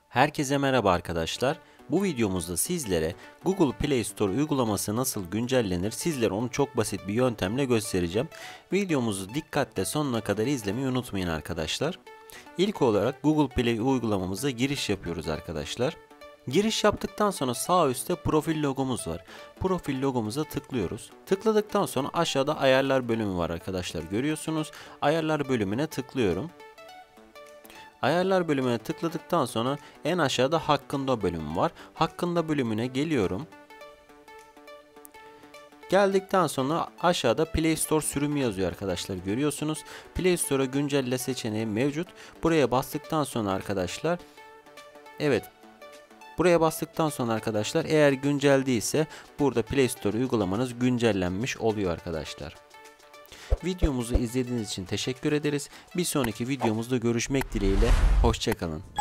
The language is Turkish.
Herkese merhaba arkadaşlar. Bu videomuzda sizlere Google Play Store uygulaması nasıl güncellenir, sizlere onu çok basit bir yöntemle göstereceğim. Videomuzu dikkatle sonuna kadar izlemeyi unutmayın arkadaşlar. İlk olarak Google Play uygulamamıza giriş yapıyoruz arkadaşlar. Giriş yaptıktan sonra sağ üstte profil logomuz var. Profil logomuza tıklıyoruz. Tıkladıktan sonra aşağıda ayarlar bölümü var arkadaşlar, görüyorsunuz. Ayarlar bölümüne tıklıyorum. Ayarlar bölümüne tıkladıktan sonra en aşağıda hakkında bölümü var. Hakkında bölümüne geliyorum. Geldikten sonra aşağıda Play Store sürümü yazıyor arkadaşlar, görüyorsunuz. Play Store'a güncelle seçeneği mevcut. Buraya bastıktan sonra arkadaşlar, evet, buraya bastıktan sonra arkadaşlar eğer güncel değilse burada Play Store uygulamanız güncellenmiş oluyor arkadaşlar. Videomuzu izlediğiniz için teşekkür ederiz. Bir sonraki videomuzda görüşmek dileğiyle. Hoşça kalın.